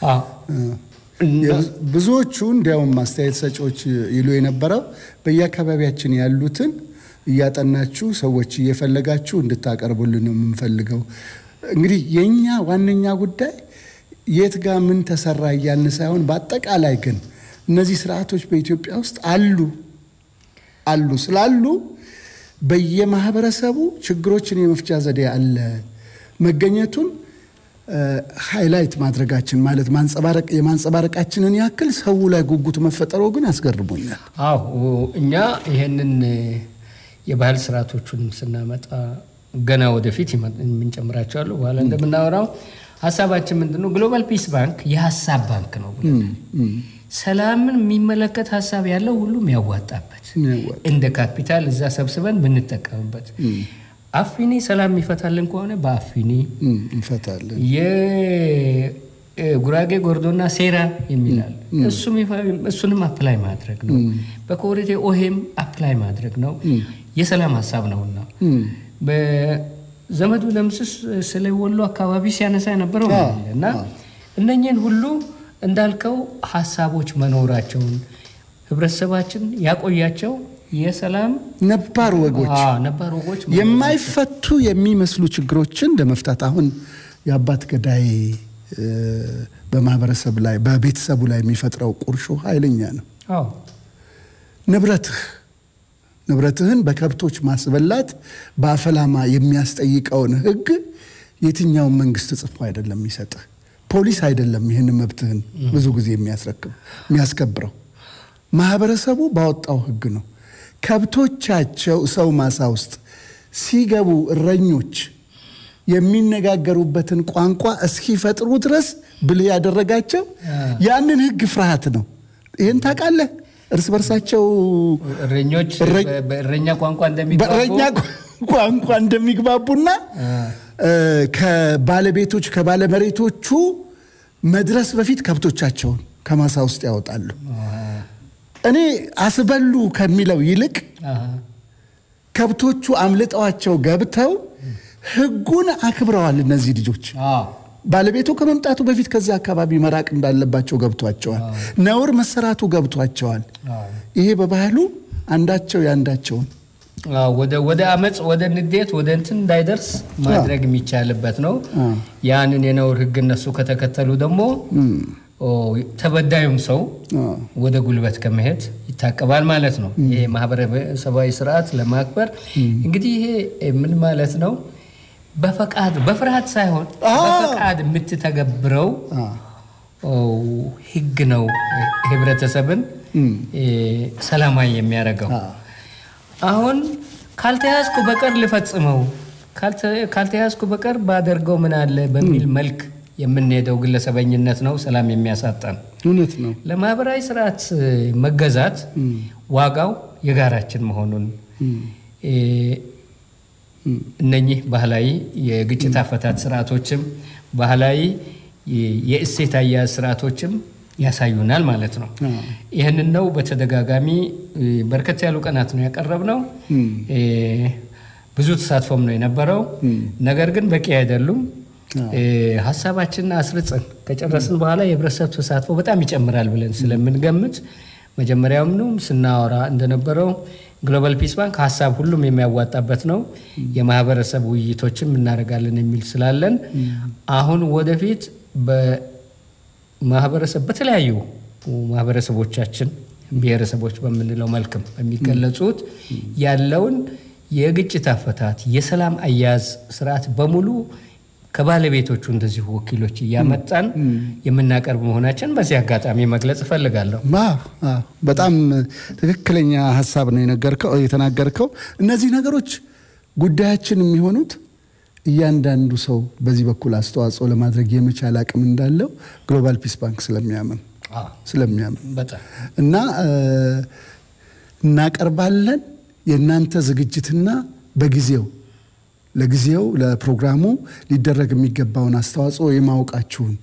ብዙዎቹ እንዲያውም አስተያየት ሰጪዎች ይሉ የነበረው በየአካባቢያችን ያሉትን እያጠናችሁ ሰዎች እየፈለጋችሁ እንድታቀርቡልን ነው የምንፈልገው እንግዲህ የኛ ዋነኛ ጉዳይ የት ጋር ምን ተሰራ እያልን ሳይሆን በአጠቃላይ ግን እነዚህ ስርዓቶች በኢትዮጵያ ውስጥ አሉ ስላሉ በየማህበረሰቡ ችግሮችን የመፍቻ ዘዴ አለ መገኘቱን ሃይላይት ማድረጋችን ማለት የማንጸባረቃችንን ያክል ሰው ላይ ጉጉት መፈጠሩ ግን አስገርሞኛል እኛ ይሄንን የባህል ስርዓቶቹን ስናመጣ ገና ወደፊት የምንጨምራቸው አሉ በኋላ እንደምናወራው ሐሳባችን ምንድነው ግሎባል ፒስ ባንክ የሐሳብ ባንክ ነው ሰላምን የሚመለከት ሐሳብ ያለው ሁሉም ያዋጣበት እንደ ካፒታል እዛ ሰብስበን ብንጠቀምበት አፊኒ ሰላም ይፈታልን ከሆነ በአፊኒ ይፈታልን የጉራጌ ጎርዶና ሴራ የሚላል እሱንም አፕላይ ማድረግ ነው በኮሪቴ ኦሄም አፕላይ ማድረግ ነው የሰላም ሐሳብ ነውና በዘመዱ ለምስስ ስለወሎ አካባቢ ሲያነሳ የነበረው እና እነኚህን ሁሉ እንዳልከው ሐሳቦች መኖራቸውን ህብረተሰባችን ያቆያቸው የሰላም ነባር ወጎች የማይፈቱ የሚመስሉ ችግሮችን ለመፍታት አሁን የአባት ገዳይ በማህበረሰብ ላይ በቤተሰቡ ላይ የሚፈጥረው ቁርሾ ኃይለኛ ነው። ንብረትህን በከብቶች ማስበላት በአፈላማ የሚያስጠይቀውን ህግ የትኛው መንግስት ጽፎ አይደለም የሚሰጥህ ፖሊስ አይደለም ይሄን መብትህን ብዙ ጊዜ የሚያስከብረው ማህበረሰቡ ባወጣው ህግ ነው። ከብቶቻቸው ሰው ማሳ ውስጥ ሲገቡ እረኞች የሚነጋገሩበትን ቋንቋ እስኪፈጥሩ ድረስ ብልህ ያደረጋቸው ያንን ህግ ፍርሃት ነው። ይሄን ታውቃለህ? እርስ በርሳቸው እረኞች በእረኛ ቋንቋ እንደሚግባቡና ከባለመሬቶቹ መድረስ በፊት ከብቶቻቸውን ከማሳ ውስጥ ያወጣሉ። እኔ አስበሉ ከሚለው ይልቅ ከብቶቹ አምልጠዋቸው ገብተው ህጉን አክብረዋል። እነዚህ ልጆች ባለቤቱ ከመምጣቱ በፊት ከዛ አካባቢ መራቅ እንዳለባቸው ገብቷቸዋል። ነውር መሰራቱ ገብቷቸዋል። ይሄ በባህሉ አንዳቸው ያንዳቸውን ወደ አመጽ ወደ ንዴት ወደ እንትን እንዳይደርስ ማድረግ የሚቻልበት ነው። ያንን የነውር ህግ እነሱ ከተከተሉ ደግሞ ተበዳዩም ሰው ወደ ጉልበት ከመሄድ ይታቀባል ማለት ነው። ይሄ ማህበረሰባዊ ስርዓት ለማክበር እንግዲህ ይሄ ምን ማለት ነው? በፍርሃት ሳይሆን በፈቃድ የምትተገብረው ህግ ነው ህብረተሰብን ሰላማዊ የሚያደርገው። አሁን ካልተያዝኩ በቀር ልፈጽመው ካልተያዝኩ በቀር ባደርገው ምን አለ በሚል መልክ የምንሄደው ግለሰበኝነት ነው ሰላም የሚያሳጣን። እውነት ነው። ለማህበራዊ ስርዓት መገዛት ዋጋው የጋራችን መሆኑን እነኚህ ባህላዊ የግጭት አፈታት ስርዓቶችም ባህላዊ የእሴት አያያዝ ስርዓቶችም ያሳዩናል ማለት ነው። ይሄንን ነው በተደጋጋሚ በርከት ያሉ ቀናት ነው ያቀረብነው። ብዙ ተሳትፎም ነው የነበረው። ነገር ግን በቂ አይደሉም። ሐሳባችንን አስርጸን ከጨረስን በኋላ የህብረተሰብ ተሳትፎ በጣም ይጨምራል ብለን ስለምንገምት መጀመሪያውም ስናወራ እንደነበረው ግሎባል ፒስ ባንክ ሐሳብ ሁሉም የሚያዋጣበት ነው። የማህበረሰብ ውይይቶችን እናደርጋለን የሚል ስላለን አሁን ወደፊት በማህበረሰብ በተለያዩ ማህበረሰቦቻችን ብሔረሰቦች በመንለው መልክም በሚገለጹት ያለውን የግጭት አፈታት የሰላም አያያዝ ስርዓት በሙሉ ከባለቤቶቹ እንደዚህ ወኪሎች ያመጣን የምናቀርብ መሆናችን በዚህ አጋጣሚ መግለጽ ፈልጋለሁ። በጣም ትክክለኛ ሐሳብ ነው የተናገርከው። እነዚህ ነገሮች ጉዳያችን የሚሆኑት እያንዳንዱ ሰው በዚህ በኩል አስተዋጽኦ ለማድረግ የመቻል አቅም እንዳለው ግሎባል ፒስ ባንክ ስለሚያምን በጣም እና እናቀርባለን። የእናንተ ዝግጅትና ለጊዜው ለፕሮግራሙ ሊደረግ የሚገባውን አስተዋጽኦ የማውቃችሁን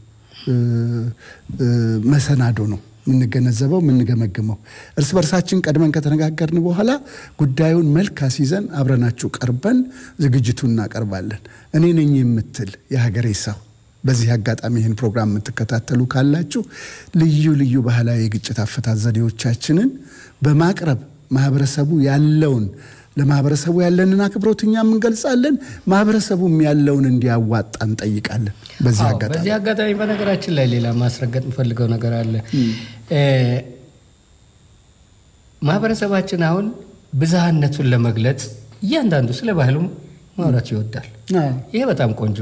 መሰናዶ ነው ምንገነዘበው ምንገመግመው። እርስ በርሳችን ቀድመን ከተነጋገርን በኋላ ጉዳዩን መልክ አስይዘን አብረናችሁ ቀርበን ዝግጅቱን እናቀርባለን። እኔ ነኝ የምትል የሀገሬ ሰው በዚህ አጋጣሚ ይህን ፕሮግራም የምትከታተሉ ካላችሁ ልዩ ባህላዊ የግጭት አፈታት ዘዴዎቻችንን በማቅረብ ማህበረሰቡ ያለውን ለማህበረሰቡ ያለንን አክብሮትኛም እንገልጻለን። ማህበረሰቡም ያለውን እንዲያዋጣ እንጠይቃለን። በዚህ አጋጣሚ በነገራችን ላይ ሌላ ማስረገጥ የምፈልገው ነገር አለ። ማህበረሰባችን አሁን ብዝሃነቱን ለመግለጽ እያንዳንዱ ስለ ባህሉም ማውራት ይወዳል። ይሄ በጣም ቆንጆ።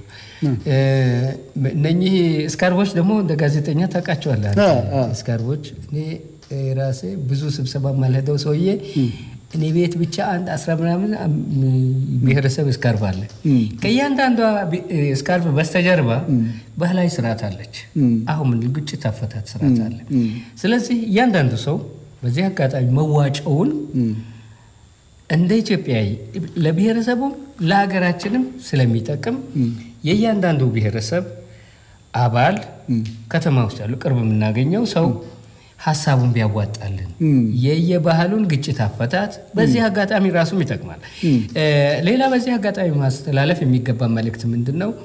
እነኚህ ስካርቦች ደግሞ እንደ ጋዜጠኛ ታውቃቸዋለህ። ስካርቦች እኔ ራሴ ብዙ ስብሰባ ማለደው ሰውዬ እኔ ቤት ብቻ አንድ 10 ምናምን ብሔረሰብ ስካርፍ አለ። ከእያንዳንዱ ስካርፍ በስተጀርባ ባህላዊ ስርዓት አለች። አሁን ምን ግጭት አፈታት ስርዓት አለ። ስለዚህ እያንዳንዱ ሰው በዚህ አጋጣሚ መዋጮውን እንደ ኢትዮጵያዊ ለብሔረሰቡም ለሀገራችንም ስለሚጠቅም የእያንዳንዱ ብሔረሰብ አባል ከተማ ውስጥ ያሉ ቅርብ የምናገኘው ሰው ሐሳቡን ቢያዋጣልን የየባህሉን ግጭት አፈታት በዚህ አጋጣሚ ራሱም ይጠቅማል። ሌላ በዚህ አጋጣሚ ማስተላለፍ የሚገባ መልእክት ምንድነው?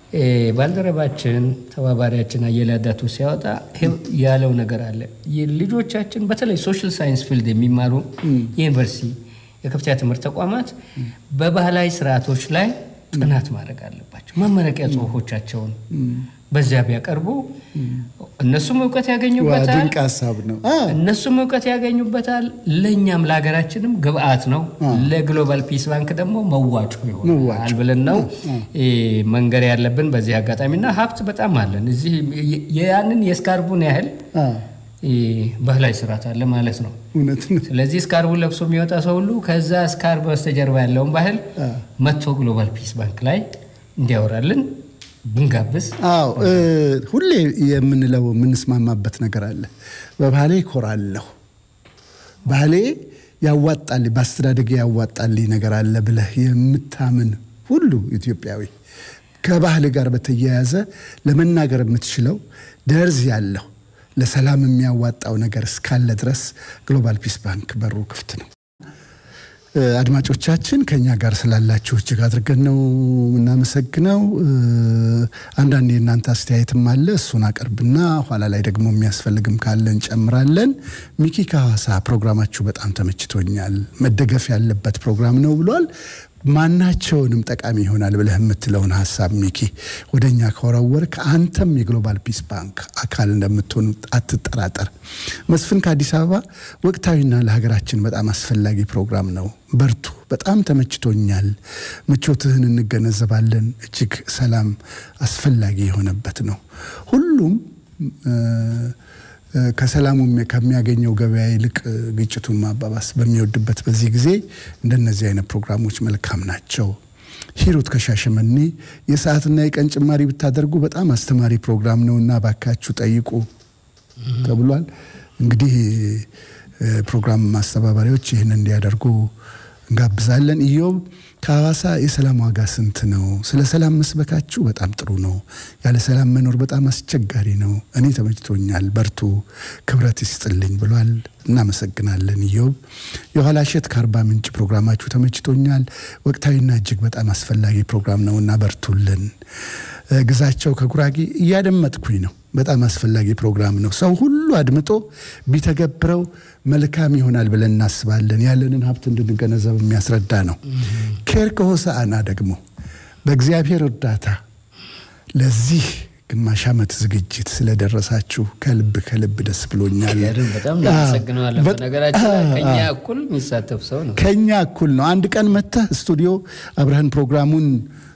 ባልደረባችን ተባባሪያችን አየላዳቱ ሲያወጣ ያለው ነገር አለ። ልጆቻችን በተለይ ሶሻል ሳይንስ ፊልድ የሚማሩ ዩኒቨርሲቲ የከፍተኛ ትምህርት ተቋማት በባህላዊ ስርዓቶች ላይ ጥናት ማድረግ አለባቸው። መመረቂያ ጽሁፎቻቸውን በዚያ ቢያቀርቡ እነሱም ዕውቀት ያገኙበታል። ድንቅ ሐሳብ ነው። እነሱም ዕውቀት ያገኙበታል። ለኛም ለሀገራችንም ግብአት ነው። ለግሎባል ፒስ ባንክ ደግሞ መዋጮ ይሆናል ብለን ነው መንገር ያለብን በዚህ አጋጣሚና ሀብት በጣም አለን። እዚህ ያንን የስካርቡን ያህል ባህላዊ ስርዓት አለ ማለት ነው። ስለዚህ ስካርቡን ለብሶ የሚወጣ ሰው ሁሉ ከዛ ስካርብ በስተጀርባ ያለውን ባህል መጥቶ ግሎባል ፒስ ባንክ ላይ እንዲያወራልን ብንጋብዝ። ሁሌ የምንለው የምንስማማበት ነገር አለ። በባህሌ ኮራለሁ፣ ባህሌ ያዋጣል፣ በአስተዳደግ ያዋጣል ነገር አለ ብለህ የምታምን ሁሉ ኢትዮጵያዊ ከባህል ጋር በተያያዘ ለመናገር የምትችለው ደርዝ ያለው ለሰላም የሚያዋጣው ነገር እስካለ ድረስ ግሎባል ፒስ ባንክ በሩ ክፍት ነው። አድማጮቻችን ከኛ ጋር ስላላችሁ እጅግ አድርገን ነው እናመሰግነው። አንዳንዴ እናንተ አስተያየትም አለ፣ እሱን አቀርብና ኋላ ላይ ደግሞ የሚያስፈልግም ካለ እንጨምራለን። ሚኪ ከሐዋሳ ፕሮግራማችሁ በጣም ተመችቶኛል፣ መደገፍ ያለበት ፕሮግራም ነው ብሏል። ማናቸውንም ጠቃሚ ይሆናል ብለህ የምትለውን ሐሳብ ሚኪ ወደኛ ከወረወርክ አንተም የግሎባል ፒስ ባንክ አካል እንደምትሆን አትጠራጠር። መስፍን ከአዲስ አበባ ወቅታዊና ለሀገራችን በጣም አስፈላጊ ፕሮግራም ነው፣ በርቱ፣ በጣም ተመችቶኛል፣ ምቾትህን እንገነዘባለን፣ እጅግ ሰላም አስፈላጊ የሆነበት ነው። ሁሉም ከሰላሙም ከሚያገኘው ገበያ ይልቅ ግጭቱን ማባባስ በሚወድበት በዚህ ጊዜ እንደነዚህ አይነት ፕሮግራሞች መልካም ናቸው። ሂሩት ከሻሸመኔ የሰዓትና የቀን ጭማሪ ብታደርጉ በጣም አስተማሪ ፕሮግራም ነውና ባካችሁ ጠይቁ ተብሏል። እንግዲህ ፕሮግራም ማስተባበሪያዎች ይህን እንዲያደርጉ እንጋብዛለን። ኢዮብ ከሐዋሳ የሰላም ዋጋ ስንት ነው? ስለ ሰላም መስበካችሁ በጣም ጥሩ ነው። ያለ ሰላም መኖር በጣም አስቸጋሪ ነው። እኔ ተመችቶኛል፣ በርቱ፣ ክብረት ይስጥልኝ ብሏል። እናመሰግናለን ኢዮብ። የኋላሸት ከአርባ ምንጭ ፕሮግራማችሁ ተመችቶኛል፣ ወቅታዊና እጅግ በጣም አስፈላጊ ፕሮግራም ነውና በርቱልን። ግዛቸው ከጉራጌ እያደመጥኩኝ ነው፣ በጣም አስፈላጊ ፕሮግራም ነው። ሰው ሁሉ አድምጦ ቢተገብረው መልካም ይሆናል ብለን እናስባለን። ያለንን ሀብት እንድንገነዘብ የሚያስረዳ ነው። ኬር ከሆሳዕና ደግሞ በእግዚአብሔር እርዳታ ለዚህ ግማሽ ዓመት ዝግጅት ስለደረሳችሁ ከልብ ደስ ብሎኛል። በጣም እናመሰግናለን። በነገራችን ከኛ እኩል የሚሳተፍ ሰው ነው። ከኛ እኩል ነው። አንድ ቀን መተህ ስቱዲዮ አብረን ፕሮግራሙን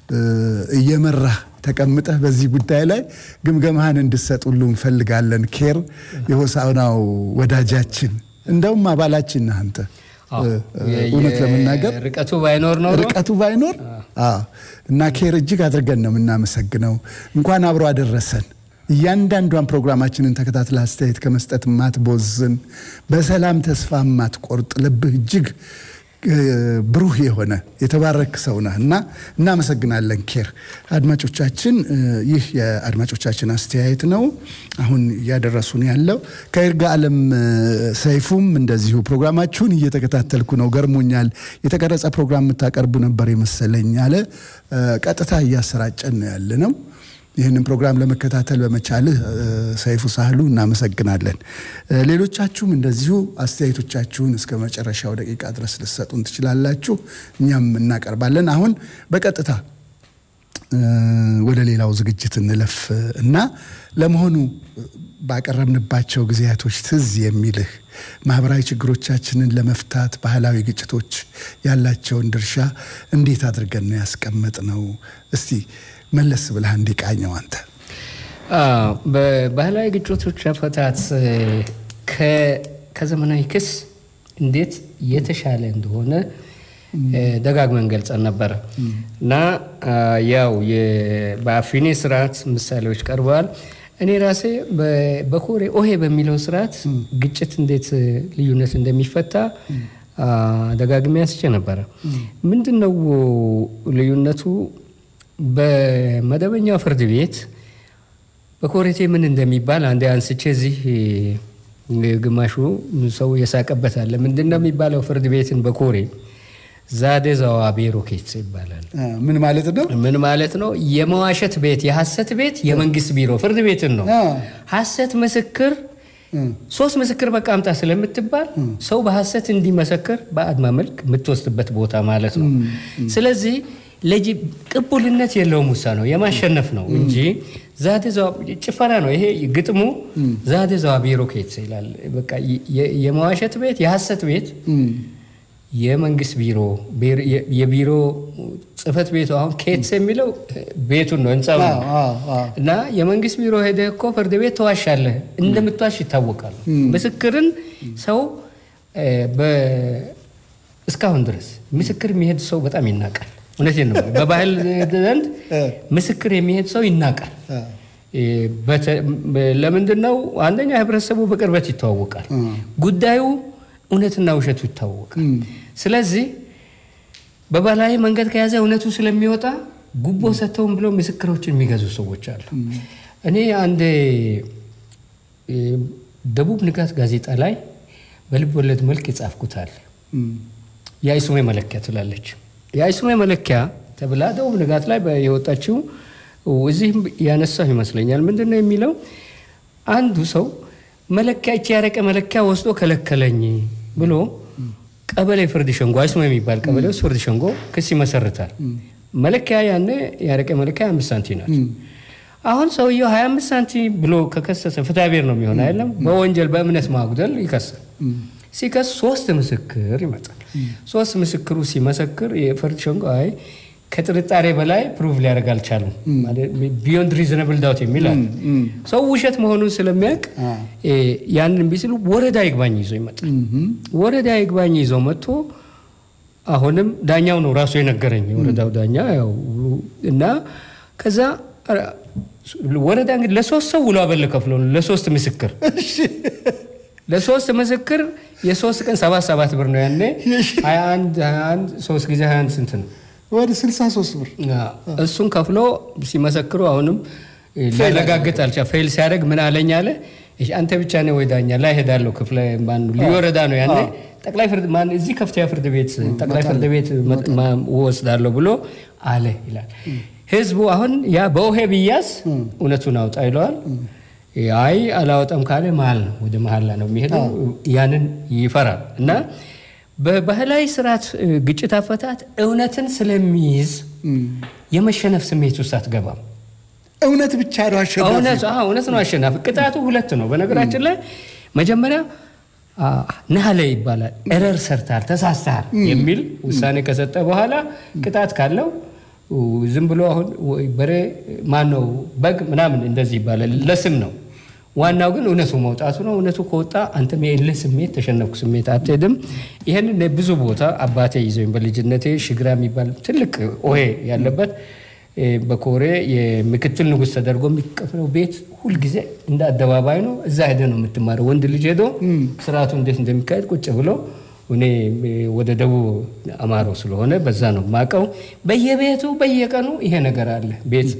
እየመራህ ተቀምጠህ በዚህ ጉዳይ ላይ ግምገማህን እንድትሰጡሉ እንፈልጋለን። ኬር የሆሳዕናው ወዳጃችን እንደውም አባላችን ነህ አንተ። እውነት ለመናገር ርቀቱ ባይኖር እና ኬር እጅግ አድርገን ነው የምናመሰግነው። እንኳን አብሮ አደረሰን። እያንዳንዷን ፕሮግራማችንን ተከታትለህ አስተያየት ከመስጠት ማትቦዝን፣ በሰላም ተስፋ ማትቆርጥ፣ ልብህ እጅግ ብሩህ የሆነ የተባረክ ሰው ነህና እናመሰግናለን ኬር። አድማጮቻችን ይህ የአድማጮቻችን አስተያየት ነው አሁን ያደረሱን ያለው። ከይርጋ ዓለም ሰይፉም እንደዚሁ ፕሮግራማችሁን እየተከታተልኩ ነው፣ ገርሞኛል፣ የተቀረጸ ፕሮግራም የምታቀርቡ ነበር የመሰለኝ አለ። ቀጥታ እያሰራጨን ነው ያለ ነው። ይህንን ፕሮግራም ለመከታተል በመቻልህ ሰይፉ ሳህሉ እናመሰግናለን። ሌሎቻችሁም እንደዚሁ አስተያየቶቻችሁን እስከ መጨረሻው ደቂቃ ድረስ ልትሰጡን ትችላላችሁ፣ እኛም እናቀርባለን። አሁን በቀጥታ ወደ ሌላው ዝግጅት እንለፍ እና ለመሆኑ ባቀረብንባቸው ጊዜያቶች ትዝ የሚልህ ማህበራዊ ችግሮቻችንን ለመፍታት ባህላዊ ግጭቶች ያላቸውን ድርሻ እንዴት አድርገን ነው ያስቀመጥነው? እስቲ መለስ ብለህ እንዲቃኘው አንተ። በባህላዊ ግጭቶች አፈታት ከዘመናዊ ክስ እንዴት የተሻለ እንደሆነ ደጋግመን ገልጸን ነበር እና ያው በአፊኔ ስርዓት ምሳሌዎች ቀርበዋል። እኔ ራሴ በኮሬ ኦሄ በሚለው ስርዓት ግጭት እንዴት ልዩነት እንደሚፈታ ደጋግሜ ያስቼ ነበር። ምንድነው ልዩነቱ? በመደበኛው ፍርድ ቤት በኮሬቴ ምን እንደሚባል አንዴ አንስቼ እዚህ ግማሹ ሰው የሳቀበት አለ። ምንድነው የሚባለው? ፍርድ ቤትን በኮሬ ዛዴዛዋ ቢሮ ኬትስ ይባላል። ምን ማለት ነው? የመዋሸት ቤት የሐሰት ቤት የመንግስት ቢሮ ፍርድ ቤትን ነው። ሐሰት ምስክር 3 ምስክር በቃ አምጣ ስለምትባል ሰው በሐሰት እንዲመሰክር በአድማ መልክ የምትወስድበት ቦታ ማለት ነው። ስለዚህ ቅቡልነት የለውም ውሳኔው የማሸነፍ ነው እንጂ ዛዴዛዋ ጭፈራ ነው። ይሄ ግጥሙ ዛዴዛዋ ቢሮ ኬትስ ይላል። በቃ የመዋሸት ቤት የሐሰት ቤት የመንግስት ቢሮ የቢሮ ጽፈት ቤቱ አሁን ኬትስ የሚለው ቤቱን ነው እንጻው እና የመንግስት ቢሮ ሄደ እኮ ፍርድ ቤት ተዋሻለህ እንደምትዋሽ ይታወቃል። ምስክርን ሰው እስካሁን ድረስ ምስክር የሚሄድ ሰው በጣም ይናቃል። እውነቴን ነው። በባህል ዘንድ ምስክር የሚሄድ ሰው ይናቃል። ለምንድን ነው? አንደኛ ህብረተሰቡ በቅርበት ይተዋወቃል። ጉዳዩ እውነትና ውሸቱ ይታወቃል። ስለዚህ በባህላዊ መንገድ ከያዘ እውነቱ ስለሚወጣ ጉቦ ሰተውን ብለው ምስክሮችን የሚገዙ ሰዎች አሉ። እኔ አንድ ደቡብ ንጋት ጋዜጣ ላይ በልብ ወለድ መልክ ይጻፍኩታል። የአይሱሜ መለኪያ ትላለች። የአይሱሜ መለኪያ ተብላ ደቡብ ንጋት ላይ የወጣችው እዚህ ያነሳው ይመስለኛል። ምንድነው የሚለው? አንዱ ሰው መለኪያ ያረቀ መለኪያ ወስዶ ከለከለኝ ብሎ ቀበሌ ፍርድ ሸንጎ አይሱሜ የሚባል ቀበሌ ውስጥ ፍርድ ሸንጎ ክስ ይመሰርታል። መለኪያ ያኔ ያረቀ መለኪያ 5 ሳንቲም ናት። አሁን ሰውየው 25 ሳንቲም ብሎ ከከሰሰ ፍትሐ ብሔር ነው የሚሆነው አይደለም? በወንጀል በእምነት ማጉደል ይከሳል። ሲከስ 3 ምስክር ይመጣል። 3 ምስክሩ ሲመሰክር የፍርድ ሸንጎ አይ ከጥርጣሬ በላይ ፕሩቭ ሊያደርግ አልቻለም ማለት ቢዮንድ ሪዝነብል ዳውት የሚላል ሰው ውሸት መሆኑን ስለሚያውቅ ያንን ቢስሉ ወረዳ ይግባኝ ይዞ ይመጣል። ወረዳ ይግባኝ ይዞ መጥቶ አሁንም ዳኛው ነው ራሱ የነገረኝ ወረዳው ዳኛ ያው እና ከዛ ወረዳ እንግዲህ ለ3 ሰው ውሎ አበል ከፍሎ ለ3 ምስክር ለ3 ምስክር የ3 ቀን 77 ብር ነው ያኔ 21 3 ጊዜ 21 ስንት ነው? ወደ 63 ብር እሱን ከፍሎ ሲመሰክሩ አሁንም ሊያረጋግጥ አልቻለም። ፌል ሲያደርግ ምን አለኝ አለ እሺ አንተ ብቻ ነው ወይ ዳኛ ላይ ሄዳለሁ ክፍለ ማን ሊወረዳ ነው ያኔ ጠቅላይ ፍርድ ማን እዚህ ከፍተኛ ፍርድ ቤት ጠቅላይ ፍርድ ቤት ወስዳለሁ ብሎ አለ ይላል። ህዝቡ አሁን ያ በውሄ ቢያስ እውነቱን አውጣ ይለዋል። አይ አላወጣም ካለ መሃል ነው ወደ መሃል ነው የሚሄደው። ያንን ይፈራል እና በባህላዊ ስርዓት ግጭት አፈታት እውነትን ስለሚይዝ የመሸነፍ ስሜት ውስጥ አትገባም። እውነት ብቻ ነው አሸናፊ። እውነት ነው አሸናፊ። ቅጣቱ 2 ነው። በነገራችን ላይ መጀመሪያ ነሐለ ይባላል ኤረር ሰርታል ተሳስተሃል የሚል ውሳኔ ከሰጠ በኋላ ቅጣት ካለው ዝም ብሎ አሁን በሬ ማን ነው በግ ምናምን እንደዚህ ይባላል ለስም ነው። ዋናው ግን እውነቱ መውጣቱ ነው። እውነቱ ከወጣ አንተም የእልህ ስሜት ተሸነፍኩ ስሜት አትሄድም። ይሄንን ብዙ ቦታ አባቴ ይዘኝ በልጅነቴ ሽግራ የሚባል ትልቅ ኦሄ ያለበት በኮሬ የምክትል ንጉስ ተደርጎ የሚከፈለው ቤት ሁሉ ጊዜ እንደ አደባባይ ነው። እዛ ሄደ ነው የምትማረው። ወንድ ልጅ ሄዶ ስርዓቱ እንዴት እንደሚካሄድ ቁጭ ብሎ እኔ ወደ ደቡብ አማሮ ስለሆነ በዛ ነው ማቀው። በየቤቱ በየቀኑ ይሄ ነገር አለ። ቤት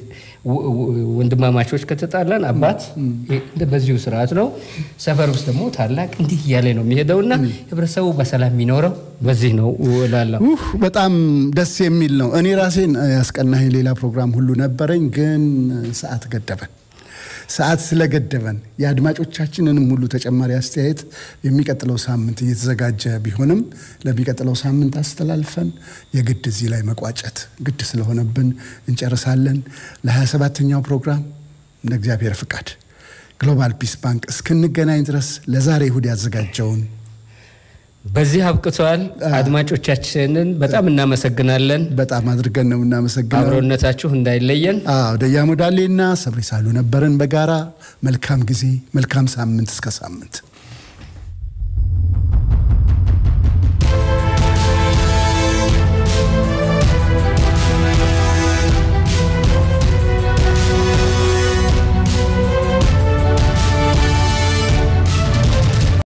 ወንድማማቾች ከተጣላን አባት በዚሁ ስርዓት ነው። ሰፈር ውስጥ ደግሞ ታላቅ እንዲህ ያለ ነው የሚሄደውና ህብረተሰቡ በሰላም የሚኖረው በዚህ ነው እላለሁ። በጣም ደስ የሚል ነው። እኔ ራሴን ያስቀናኝ ሌላ ፕሮግራም ሁሉ ነበረኝ ግን ሰዓት ገደበን። ሰዓት ስለገደበን የአድማጮቻችንንም ሁሉ ተጨማሪ አስተያየት የሚቀጥለው ሳምንት እየተዘጋጀ ቢሆንም ለሚቀጥለው ሳምንት አስተላልፈን የግድ እዚህ ላይ መቋጨት ግድ ስለሆነብን እንጨርሳለን። ለ27ኛው ፕሮግራም እንደ እግዚአብሔር ፍቃድ ግሎባል ፒስ ባንክ እስክንገናኝ ድረስ ለዛሬ እሁድ ያዘጋጀውን በዚህ አብቅቷል። አድማጮቻችንን በጣም እናመሰግናለን። በጣም አድርገን ነው እናመሰግናለን። አብሮነታችሁ እንዳይለየን። ደያሙ ዳሌና ሰብሪ ሳሉ ነበርን በጋራ መልካም ጊዜ መልካም ሳምንት እስከ ሳምንት